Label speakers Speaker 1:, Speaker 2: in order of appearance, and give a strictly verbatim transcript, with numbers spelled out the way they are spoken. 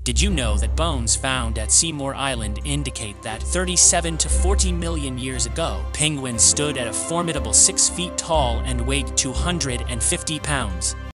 Speaker 1: Did you know that bones found at Seymour Island indicate that thirty-seven to forty million years ago, penguins stood at a formidable six feet tall and weighed two hundred fifty pounds?